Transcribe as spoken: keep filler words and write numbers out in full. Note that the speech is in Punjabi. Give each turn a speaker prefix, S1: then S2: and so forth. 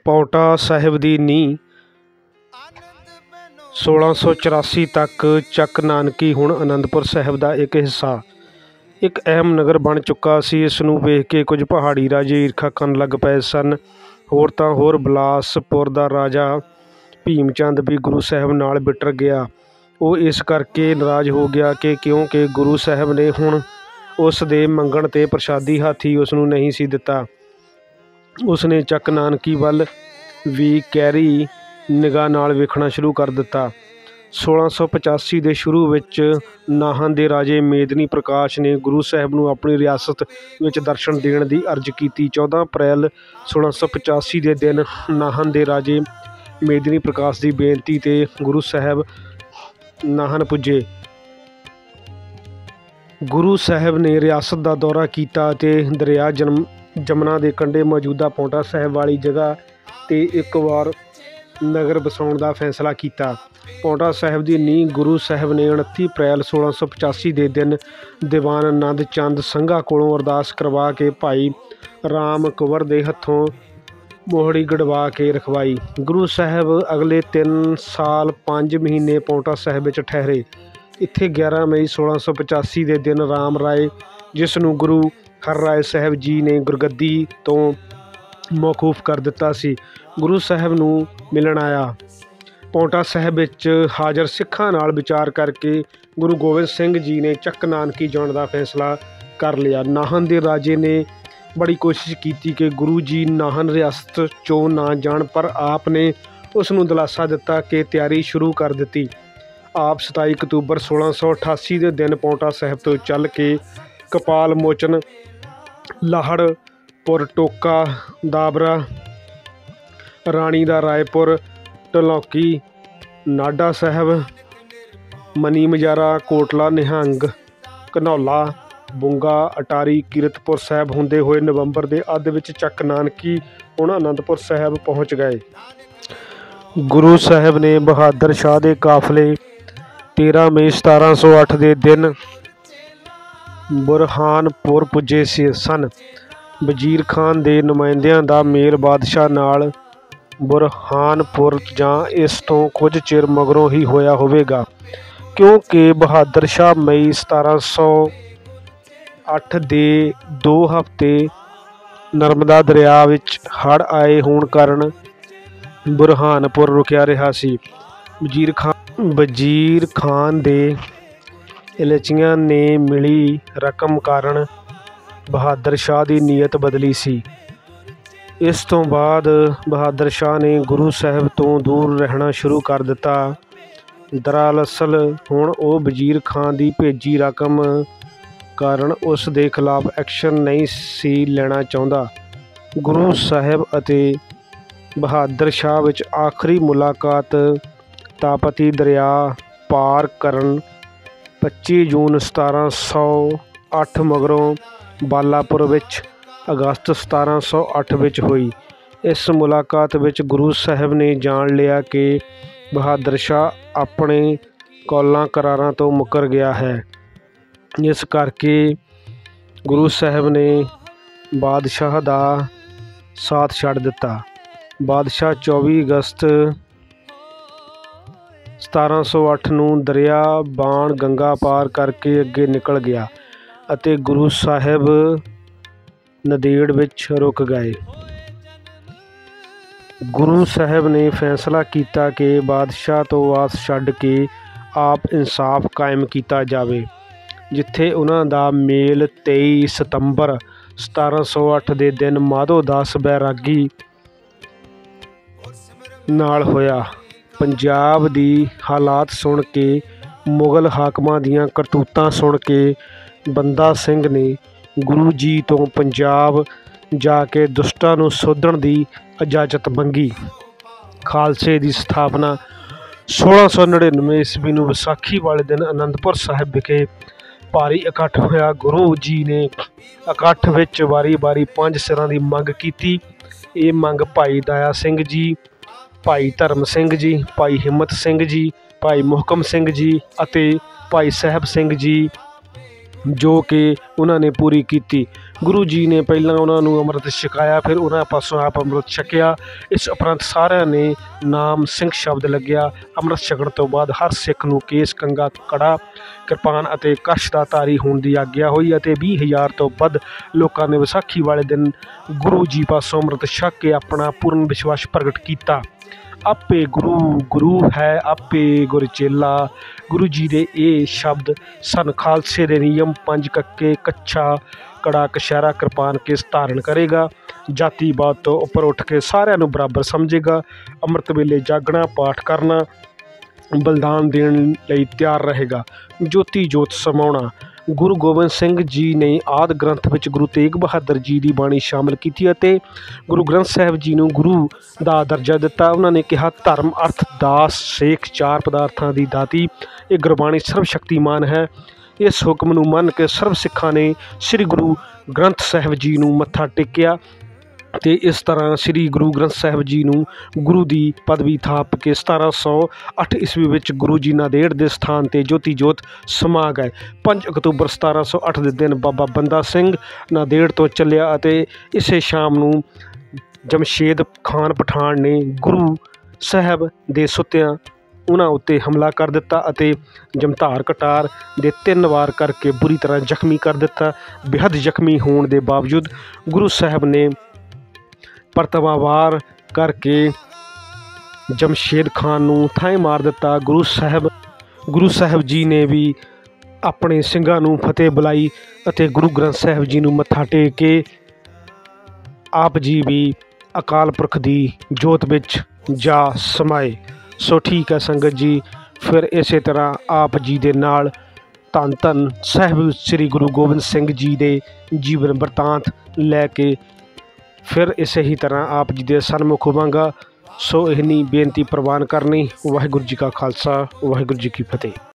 S1: ਪਾਉਂਟਾ ਸਾਹਿਬ ਦੀ ਨੀਂਹ सोलह सौ चौरासी तक ਚੱਕ ਨਾਨਕੀ ਹੁਣ ਅਨੰਦਪੁਰ ਸਾਹਿਬ ਦਾ ਇੱਕ ਹਿੱਸਾ ਇੱਕ ਅਹਿਮ ਨਗਰ ਬਣ ਚੁੱਕਾ ਸੀ। ਇਸ ਨੂੰ ਵੇਖ ਕੇ ਕੁਝ ਪਹਾੜੀ ਰਾਜੇ ਈਰਖਾ ਕਰਨ ਲੱਗ ਪਏ ਸਨ। ਹੋਰ ਤਾਂ ਹੋਰ ਬਿਲਾਸਪੁਰ ਦਾ ਰਾਜਾ ਭੀਮ ਚੰਦ ਵੀ ਗੁਰੂ ਸਾਹਿਬ ਨਾਲ ਬਿਟਰ ਗਿਆ। ਉਹ ਇਸ ਕਰਕੇ ਨਾਰਾਜ਼ ਹੋ ਗਿਆ ਕਿ ਕਿਉਂਕਿ ਗੁਰੂ ਸਾਹਿਬ ਨੇ ਹੁਣ ਉਸ ਦੇ ਮੰਗਣ 'ਤੇ ਪ੍ਰਸ਼ਾਦੀ ਹਾਥੀ ਉਸ ਨੂੰ ਨਹੀਂ ਸੀ ਦਿੱਤਾ। ਉਸਨੇ ਚੱਕ ਨਾਨਕੀ ਵੱਲ ਵੀ ਗਹਿਰੀ ਨਿਗਾਹ ਨਾਲ ਵੇਖਣਾ ਸ਼ੁਰੂ ਕਰ ਦਿੱਤਾ। ਸੋਲਾਂ ਸੌ ਪਚਾਸੀ ਦੇ ਸ਼ੁਰੂ ਵਿੱਚ ਨਾਹਨ ਦੇ ਰਾਜੇ ਮੇਦਨੀ ਪ੍ਰਕਾਸ਼ ਨੇ ਗੁਰੂ ਸਾਹਿਬ ਨੂੰ ਆਪਣੀ ਰਿਆਸਤ ਵਿੱਚ ਦਰਸ਼ਨ ਦੇਣ ਦੀ ਅਰਜ਼ ਕੀਤੀ। ਚੌਦ੍ਹਾਂ ਅਪ੍ਰੈਲ ਸੋਲਾਂ ਸੌ ਪਚਾਸੀ ਦੇ ਦਿਨ ਨਾਹਨ ਦੇ ਰਾਜੇ ਮੇਦਨੀ ਪ੍ਰਕਾਸ਼ ਦੀ ਬੇਨਤੀ 'ਤੇ ਗੁਰੂ ਸਾਹਿਬ ਨਾਹਨ ਪੁੱਜੇ। ਗੁਰੂ ਸਾਹਿਬ ਨੇ ਰਿਆਸਤ ਦਾ ਦੌਰਾ ਕੀਤਾ ਅਤੇ ਦਰਿਆ ਜਨਮ ਜਮਨਾ ਦੇ ਕੰਢੇ ਮੌਜੂਦਾ ਪਾਉਂਟਾ ਸਾਹਿਬ ਵਾਲੀ ਜਗ੍ਹਾ 'ਤੇ ਇੱਕ ਵਾਰ ਨਗਰ ਵਸਾਉਣ ਦਾ ਫੈਸਲਾ ਕੀਤਾ। ਪਾਉਂਟਾ ਸਾਹਿਬ ਦੀ ਨੀਂਹ ਗੁਰੂ ਸਾਹਿਬ ਨੇ ਉਨੱਤੀ ਅਪ੍ਰੈਲ ਸੋਲਾਂ ਸੌ ਪਚਾਸੀ ਦੇ ਦਿਨ ਦੀਵਾਨ ਆਨੰਦ ਚੰਦ ਸੰਘਾ ਕੋਲੋਂ ਅਰਦਾਸ ਕਰਵਾ ਕੇ ਭਾਈ ਰਾਮ ਕੁੰਵਰ ਦੇ ਹੱਥੋਂ ਮੋਹੜੀ ਗੜਵਾ ਕੇ ਰਖਵਾਈ। ਗੁਰੂ ਸਾਹਿਬ ਅਗਲੇ ਤਿੰਨ ਸਾਲ ਪੰਜ ਮਹੀਨੇ ਪਾਉਂਟਾ ਸਾਹਿਬ ਵਿੱਚ ਠਹਿਰੇ। ਇੱਥੇ ਗਿਆਰਾਂ ਮਈ ਸੋਲਾਂ ਸੌ ਪਚਾਸੀ ਦੇ ਦਿਨ ਰਾਮ ਰਾਏ, ਜਿਸ ਨੂੰ ਗੁਰੂ ਹਰਰਾਏ ਸਾਹਿਬ ਜੀ ਨੇ ਗੁਰਗੱਦੀ ਤੋਂ ਮੌਕੂਫ ਕਰ ਦਿੱਤਾ ਸੀ, ਗੁਰੂ ਸਾਹਿਬ ਨੂੰ ਮਿਲਣ ਆਇਆ। ਪਾਉਂਟਾ ਸਾਹਿਬ ਵਿੱਚ ਹਾਜ਼ਰ ਸਿੱਖਾਂ ਨਾਲ ਵਿਚਾਰ ਕਰਕੇ ਗੁਰੂ ਗੋਬਿੰਦ ਸਿੰਘ ਜੀ ਨੇ ਚੱਕ ਨਾਨਕੀ ਜਾਣ ਦਾ ਫੈਸਲਾ ਕਰ ਲਿਆ। ਨਾਹਨ ਦੇ ਰਾਜੇ ਨੇ ਬੜੀ ਕੋਸ਼ਿਸ਼ ਕੀਤੀ ਕਿ ਗੁਰੂ ਜੀ ਨਾਹਨ ਰਿਆਸਤ 'ਚੋਂ ਨਾ ਜਾਣ, ਪਰ ਆਪ ਨੇ ਉਸ ਨੂੰ ਦਿਲਾਸਾ ਦਿੱਤਾ ਕਿ ਤਿਆਰੀ ਸ਼ੁਰੂ ਕਰ ਦਿੱਤੀ। ਆਪ ਸਤਾਈ ਅਕਤੂਬਰ ਸੋਲਾਂ ਸੌ ਅਠਾਸੀ ਦੇ ਦਿਨ ਪਾਉਂਟਾ ਸਾਹਿਬ ਤੋਂ ਚੱਲ ਕੇ ਕਪਾਲ ਮੋਚਨ, ਲਾਹੜ, ਪੁਰ ਟੋਕਾ, ਦਾਬਰਾ, ਰਾਣੀ ਦਾ ਰਾਏਪੁਰ, ਢਲੌਕੀ, ਨਾਢਾ ਸਾਹਿਬ, ਮਨੀ ਮਜਾਰਾ, ਕੋਟਲਾ ਨਿਹੰਗ, ਘਨੌਲਾ, ਬੁੰਗਾ, ਅਟਾਰੀ, ਕੀਰਤਪੁਰ ਸਾਹਿਬ ਹੁੰਦੇ ਹੋਏ ਨਵੰਬਰ ਦੇ ਅੱਧ ਵਿੱਚ ਚੱਕ ਨਾਨਕੀ ਹੁਣ ਅਨੰਦਪੁਰ ਸਾਹਿਬ ਪਹੁੰਚ ਗਏ। ਗੁਰੂ ਸਾਹਿਬ ਨੇ ਬਹਾਦਰ ਸ਼ਾਹ ਦੇ ਕਾਫਲੇ ਤੇਰਾਂ ਮਈ ਸਤਾਰਾਂ ਸੌ ਅੱਠ ਦੇ ਦਿਨ ਬੁਰਹਾਨਪੁਰ ਪੁੱਜੇ ਸੀ ਸਨ। ਵਜ਼ੀਰ ਖਾਨ ਦੇ ਨੁਮਾਇੰਦਿਆਂ ਦਾ ਮੇਲ ਬਾਦਸ਼ਾਹ ਨਾਲ ਬੁਰਹਾਨਪੁਰ ਜਾਂ ਇਸ ਤੋਂ ਕੁਝ ਚਿਰ ਮਗਰੋਂ ਹੀ ਹੋਇਆ ਹੋਵੇਗਾ, ਕਿਉਂਕਿ ਬਹਾਦਰ ਸ਼ਾਹ ਮਈ ਸਤਾਰਾਂ ਸੌ ਅੱਠ ਦੇ ਦੋ ਹਫ਼ਤੇ ਨਰਮਦਾ ਦਰਿਆ ਵਿੱਚ ਹੜ੍ਹ ਆਏ ਹੋਣ ਕਾਰਨ ਬੁਰਹਾਨਪੁਰ ਰੁਕਿਆ ਰਿਹਾ ਸੀ। ਵਜ਼ੀਰ ਖਾਨ ਵਜ਼ੀਰ ਖਾਨ ਦੇ ਇਲਚੀਆਂ ਨੇ ਮਿਲੀ ਰਕਮ ਕਾਰਨ ਬਹਾਦਰ ਸ਼ਾਹ ਦੀ ਨੀਅਤ ਬਦਲੀ ਸੀ। ਇਸ ਤੋਂ ਬਾਅਦ ਬਹਾਦਰ ਸ਼ਾਹ ਨੇ ਗੁਰੂ ਸਾਹਿਬ ਤੋਂ ਦੂਰ ਰਹਿਣਾ ਸ਼ੁਰੂ ਕਰ ਦਿੱਤਾ। ਦਰਅਸਲ ਹੁਣ ਉਹ ਵਜ਼ੀਰ ਖਾਨ ਦੀ ਭੇਜੀ ਰਕਮ ਕਾਰਨ ਉਸ ਦੇ ਖਿਲਾਫ ਐਕਸ਼ਨ ਨਹੀਂ ਸੀ ਲੈਣਾ ਚਾਹੁੰਦਾ। ਗੁਰੂ ਸਾਹਿਬ ਅਤੇ ਬਹਾਦਰ ਸ਼ਾਹ ਵਿੱਚ ਆਖਰੀ ਮੁਲਾਕਾਤ ਤਾਪਤੀ ਦਰਿਆ ਪਾਰ ਕਰਨ ਪੱਚੀ ਜੂਨ ਸਤਾਰਾਂ ਸੌ ਅੱਠ ਮਗਰੋਂ ਬਾਲਾਪੁਰ ਵਿੱਚ ਅਗਸਤ ਸਤਾਰਾਂ ਸੌ ਅੱਠ ਵਿੱਚ ਹੋਈ। ਇਸ ਮੁਲਾਕਾਤ ਵਿੱਚ ਗੁਰੂ ਸਾਹਿਬ ਨੇ ਜਾਣ ਲਿਆ ਕਿ ਬਹਾਦਰ ਸ਼ਾਹ ਆਪਣੇ ਕੌਲਾਂ ਕਰਾਰਾਂ ਤੋਂ ਮੁੱਕਰ ਗਿਆ ਹੈ। ਇਸ ਕਰਕੇ ਗੁਰੂ ਸਾਹਿਬ ਨੇ ਬਾਦਸ਼ਾਹ ਦਾ ਸਾਥ ਛੱਡ ਦਿੱਤਾ। ਬਾਦਸ਼ਾਹ ਚੌਵੀ ਅਗਸਤ ਸਤਾਰਾਂ ਸੌ ਅੱਠ ਨੂੰ ਦਰਿਆ ਬਾਣ ਗੰਗਾ ਪਾਰ ਕਰਕੇ ਅੱਗੇ ਨਿਕਲ ਗਿਆ ਅਤੇ ਗੁਰੂ ਸਾਹਿਬ ਨੰਦੇੜ ਵਿੱਚ ਰੁਕ ਗਏ। ਗੁਰੂ ਸਾਹਿਬ ਨੇ ਫੈਸਲਾ ਕੀਤਾ ਕਿ ਬਾਦਸ਼ਾਹ ਤੋਂ ਆਸ ਛੱਡ ਕੇ ਆਪ ਇਨਸਾਫ ਕਾਇਮ ਕੀਤਾ ਜਾਵੇ। ਜਿੱਥੇ ਉਹਨਾਂ ਦਾ ਮੇਲ ਤੇਈ ਸਤੰਬਰ ਸਤਾਰਾਂ ਸੌ ਅੱਠ ਦੇ ਦਿਨ ਮਾਧੋ ਦਾਸ ਬੈਰਾਗੀ ਨਾਲ ਹੋਇਆ। ਪੰਜਾਬ ਦੀ ਹਾਲਾਤ ਸੁਣ ਕੇ, ਮੁਗਲ ਹਾਕਮਾਂ ਦੀਆਂ ਕਰਤੂਤਾਂ ਸੁਣ ਕੇ ਬੰਦਾ ਸਿੰਘ ਨੇ ਗੁਰੂ ਜੀ ਤੋਂ ਪੰਜਾਬ ਜਾ ਕੇ ਦੁਸ਼ਟਾਂ ਨੂੰ ਸੋਧਣ ਦੀ ਇਜਾਜ਼ਤ ਮੰਗੀ। ਖਾਲਸੇ ਦੀ ਸਥਾਪਨਾ ਸੋਲਾਂ ਸੌ ਨੜਿਨਵੇਂ ਈਸਵੀ ਨੂੰ ਵਿਸਾਖੀ ਵਾਲੇ ਦਿਨ ਅਨੰਦਪੁਰ ਸਾਹਿਬ ਵਿਖੇ ਭਾਰੀ ਇਕੱਠ ਹੋਇਆ। ਗੁਰੂ ਜੀ ਨੇ ਇਕੱਠ ਵਿੱਚ ਵਾਰੀ ਵਾਰੀ ਪੰਜ ਸਿਰਾਂ ਦੀ ਮੰਗ ਕੀਤੀ। ਇਹ ਮੰਗ ਭਾਈ ਦਇਆ ਸਿੰਘ ਜੀ, ਭਾਈ ਧਰਮ ਸਿੰਘ ਜੀ, ਭਾਈ ਹਿੰਮਤ ਸਿੰਘ ਜੀ, ਭਾਈ ਮੁਹਕਮ ਸਿੰਘ ਜੀ ਅਤੇ ਭਾਈ ਸਾਹਿਬ ਸਿੰਘ ਜੀ, ਜੋ ਕਿ ਉਹਨਾਂ ਨੇ ਪੂਰੀ ਕੀਤੀ। ਗੁਰੂ ਜੀ ਨੇ ਪਹਿਲਾਂ ਉਹਨਾਂ ਨੂੰ ਅੰਮ੍ਰਿਤ ਛਕਾਇਆ, ਫਿਰ ਉਹਨਾਂ ਪਾਸੋਂ ਆਪ ਅੰਮ੍ਰਿਤ ਛਕਿਆ। ਇਸ ਉਪਰੰਤ ਸਾਰਿਆਂ ਨੇ ਨਾਮ ਸਿੰਘ ਸ਼ਬਦ ਲੱਗਿਆ। ਅੰਮ੍ਰਿਤ ਛਕਣ ਤੋਂ ਬਾਅਦ ਹਰ ਸਿੱਖ ਨੂੰ ਕੇਸ, ਕੰਘਾ, ਕੜਾ, ਕਿਰਪਾਨ ਅਤੇ ਕਛ ਦਾ ਧਾਰੀ ਹੋਣ ਦੀ ਆਗਿਆ ਹੋਈ ਅਤੇ ਵੀਹ ਹਜ਼ਾਰ ਤੋਂ ਵੱਧ ਲੋਕਾਂ ਨੇ ਵਿਸਾਖੀ ਵਾਲੇ ਦਿਨ ਗੁਰੂ ਜੀ ਪਾਸੋਂ ਅੰਮ੍ਰਿਤ ਛਕ ਕੇ ਆਪਣਾ ਪੂਰਨ ਵਿਸ਼ਵਾਸ ਪ੍ਰਗਟ ਕੀਤਾ। ਆਪੇ ਗੁਰੂ ਗੁਰੂ ਹੈ, ਆਪੇ ਗੁਰ ਚੇਲਾ। ਗੁਰੂ ਜੀ ਦੇ ਇਹ ਸ਼ਬਦ ਸਨ। ਖਾਲਸੇ ਦੇ ਨਿਯਮ ਪੰਜ ਕੱਕੇ, ਕੱਛਾ, ਕੜਾ, ਕਛਹਿਰਾ, ਕਿਰਪਾਨ, ਕੇਸ ਧਾਰਨ ਕਰੇਗਾ। ਜਾਤੀਵਾਦ ਤੋਂ ਉੱਪਰ ਉੱਠ ਕੇ ਸਾਰਿਆਂ ਨੂੰ ਬਰਾਬਰ ਸਮਝੇਗਾ। ਅੰਮ੍ਰਿਤ ਵੇਲੇ ਜਾਗਣਾ, ਪਾਠ ਕਰਨਾ, ਬਲਿਦਾਨ ਦੇਣ ਲਈ ਤਿਆਰ ਰਹੇਗਾ। ਜੋਤੀ ਜੋਤ ਸਮਾਉਣਾ। ਗੁਰੂ ਗੋਬਿੰਦ ਸਿੰਘ ਜੀ ਨੇ ਆਦਿ ਗ੍ਰੰਥ ਵਿੱਚ ਗੁਰੂ ਤੇਗ ਬਹਾਦਰ ਜੀ ਦੀ ਬਾਣੀ ਸ਼ਾਮਿਲ ਕੀਤੀ ਅਤੇ ਗੁਰੂ ਗ੍ਰੰਥ ਸਾਹਿਬ ਜੀ ਨੂੰ ਗੁਰੂ ਦਾ ਦਰਜਾ ਦਿੱਤਾ। ਉਹਨਾਂ ਨੇ ਕਿਹਾ, ਧਰਮ, ਅਰਥ, ਦਾਸ, ਸੇਖ ਚਾਰ ਪਦਾਰਥਾਂ ਦੀ ਦਾਤੀ। ਇਹ ਗੁਰਬਾਣੀ ਸਰਬ ਸ਼ਕਤੀਮਾਨ ਹੈ। ਇਸ ਹੁਕਮ ਨੂੰ ਮੰਨ ਕੇ ਸਰਬ ਸਿੱਖਾਂ ਨੇ ਸ੍ਰੀ ਗੁਰੂ ਗ੍ਰੰਥ ਸਾਹਿਬ ਜੀ ਨੂੰ ਮੱਥਾ ਟੇਕਿਆ ਅਤੇ ਇਸ ਤਰ੍ਹਾਂ ਸ੍ਰੀ ਗੁਰੂ ਗ੍ਰੰਥ ਸਾਹਿਬ ਜੀ ਨੂੰ ਗੁਰੂ ਦੀ ਪਦਵੀ ਥਾਪ ਕੇ ਸਤਾਰਾਂ ਸੌ ਅੱਠ ਈਸਵੀ ਵਿੱਚ ਗੁਰੂ ਜੀ ਨਾਂਦੇੜ ਦੇ ਸਥਾਨ 'ਤੇ ਜੋਤੀ ਜੋਤ ਸਮਾ ਗਏ। ਪੰਜ ਅਕਤੂਬਰ ਸਤਾਰਾਂ ਸੌ ਅੱਠ ਦੇ ਦਿਨ ਬਾਬਾ ਬੰਦਾ ਸਿੰਘ ਨਾਂਦੇੜ ਤੋਂ ਚੱਲਿਆ ਅਤੇ ਇਸੇ ਸ਼ਾਮ ਨੂੰ ਜਮਸ਼ੇਦ ਖਾਨ ਪਠਾਨ ਨੇ ਗੁਰੂ ਸਾਹਿਬ ਦੇ ਸੁੱਤਿਆਂ ਉਹਨਾਂ ਉੱਤੇ ਹਮਲਾ ਕਰ ਦਿੱਤਾ ਅਤੇ ਜਮਧਾਰ ਕਟਾਰ ਦੇ ਤਿੰਨ ਵਾਰ ਕਰਕੇ ਬੁਰੀ ਤਰ੍ਹਾਂ ਜ਼ਖਮੀ ਕਰ ਦਿੱਤਾ। ਬੇਹੱਦ ਜ਼ਖਮੀ ਹੋਣ ਦੇ ਬਾਵਜੂਦ ਗੁਰੂ ਸਾਹਿਬ ਨੇ ਪਰਤਵਾ ਵਾਰ ਕਰਕੇ ਜਮਸ਼ੇਦ ਖਾਨ ਨੂੰ ਥਾਂ ਮਾਰ ਦਿੱਤਾ। ਗੁਰੂ ਸਾਹਿਬ ਗੁਰੂ ਸਾਹਿਬ ਜੀ ਨੇ ਵੀ ਆਪਣੇ ਸਿੰਘਾਂ ਨੂੰ ਫਤਿਹ ਬੁਲਾਈ ਅਤੇ ਗੁਰੂ ਗ੍ਰੰਥ ਸਾਹਿਬ ਜੀ ਨੂੰ ਮੱਥਾ ਟੇਕ ਕੇ ਆਪ ਜੀ ਵੀ ਅਕਾਲ ਪੁਰਖ ਦੀ ਜੋਤ ਵਿੱਚ ਜਾ ਸਮਾਏ। ਸੋ ਠੀਕ ਹੈ ਸੰਗਤ ਜੀ, ਫਿਰ ਇਸੇ ਤਰ੍ਹਾਂ ਆਪ ਜੀ ਦੇ ਨਾਲ ਧੰਨ ਧੰਨ ਸਾਹਿਬ ਸ੍ਰੀ ਗੁਰੂ ਗੋਬਿੰਦ ਸਿੰਘ ਜੀ ਦੇ ਜੀਵਨ ਬਿਰਤਾਂਤ ਲੈ ਕੇ ਫਿਰ ਇਸੇ ਹੀ ਤਰ੍ਹਾਂ ਆਪ ਜੀ ਦੇ ਸਨਮੁਖ ਹੋਵਾਂਗਾ। ਸੋ ਇਹਨੀ ਬੇਨਤੀ ਪ੍ਰਵਾਨ ਕਰਨੀ। ਵਾਹਿਗੁਰੂ ਜੀ ਕਾ ਖਾਲਸਾ, ਵਾਹਿਗੁਰੂ ਜੀ ਕੀ ਫਤਿਹ।